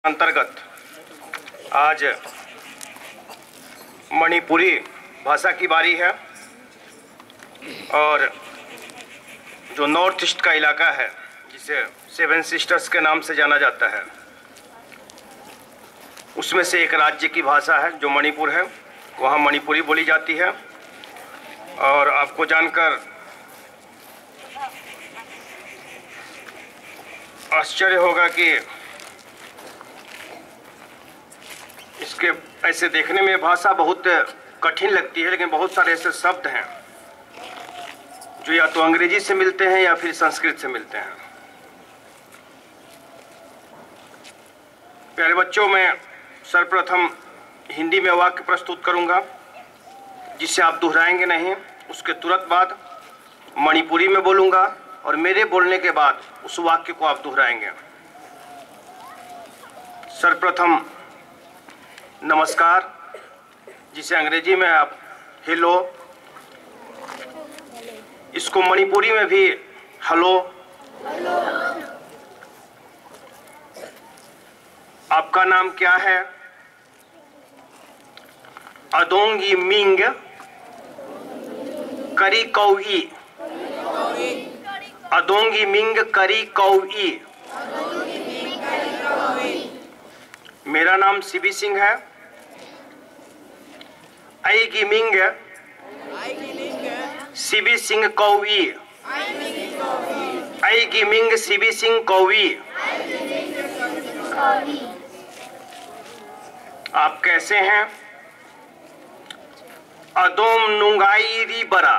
अंतर्गत आज मणिपुरी भाषा की बारी है और जो नॉर्थ ईस्ट का इलाका है जिसे सेवन सिस्टर्स के नाम से जाना जाता है, उसमें से एक राज्य की भाषा है जो मणिपुर है। वहाँ मणिपुरी बोली जाती है और आपको जानकर आश्चर्य होगा कि इसके ऐसे देखने में भाषा बहुत कठिन लगती है, लेकिन बहुत सारे ऐसे शब्द हैं जो या तो अंग्रेजी से मिलते हैं या फिर संस्कृत से मिलते हैं। प्यारे बच्चों, मैं सर्वप्रथम हिंदी में वाक्य प्रस्तुत करूंगा जिसे आप दोहराएंगे नहीं। उसके तुरंत बाद मणिपुरी में बोलूंगा और मेरे बोलने के बाद उस वाक्य को आप दोहराएंगे। सर्वप्रथम नमस्कार, जिसे अंग्रेजी में आप हेलो, इसको मणिपुरी में भी हेलो। आपका नाम क्या है? अदोंगी मिंग करी कौई। अदोंगी मिंग करी कौई। मेरा नाम सीबी सिंह है। आई की मिंग सीबी सिंह कौई। आई की मिंग सीबी सिंह कौई। आप कैसे हैं? अदोम नुगाईरी बरा।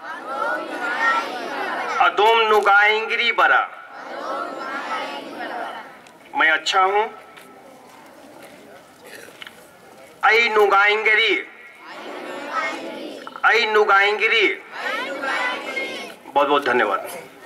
अदोम नुगाईंगरी बरा। मैं अच्छा हूं। आई नुगाईंगरी। आई नुगाईंगरी। बहुत बहुत धन्यवाद।